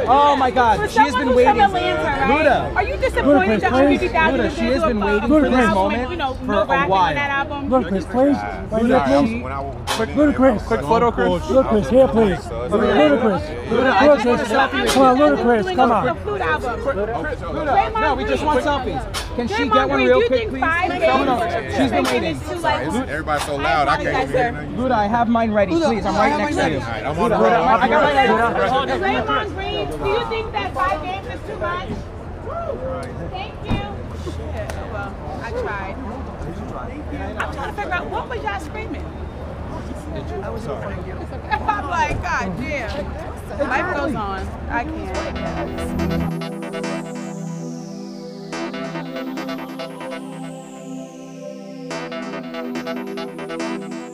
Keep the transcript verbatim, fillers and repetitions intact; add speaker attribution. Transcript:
Speaker 1: Oh my God, she has been waiting.
Speaker 2: Luda,
Speaker 1: are you disappointed that she fifty thousand? Luda, she has been waiting for this moment you know, for no a while.
Speaker 3: Ludacris, please. Ludacris.
Speaker 1: Quick photo, Chris.
Speaker 3: Ludacris, here, please. Ludacris.
Speaker 1: Luda, I just want a selfie with you.
Speaker 3: Come on, Ludacris, come on.
Speaker 1: Luda, no, we just want selfies. Can she get one real quick, please? No, no, she's been waiting.
Speaker 4: Everybody's so loud, I can't hear you.
Speaker 1: Luda, I have mine ready, please. I'm right next to you.
Speaker 4: I'm on the road.
Speaker 1: I got mine ready.
Speaker 2: Draymond Green, do you think that five games is too much? Thank you. Yeah, well, I tried. I'm trying to figure out what was y'all screaming. I was sorry. I'm like, God damn. Life goes on. I can't.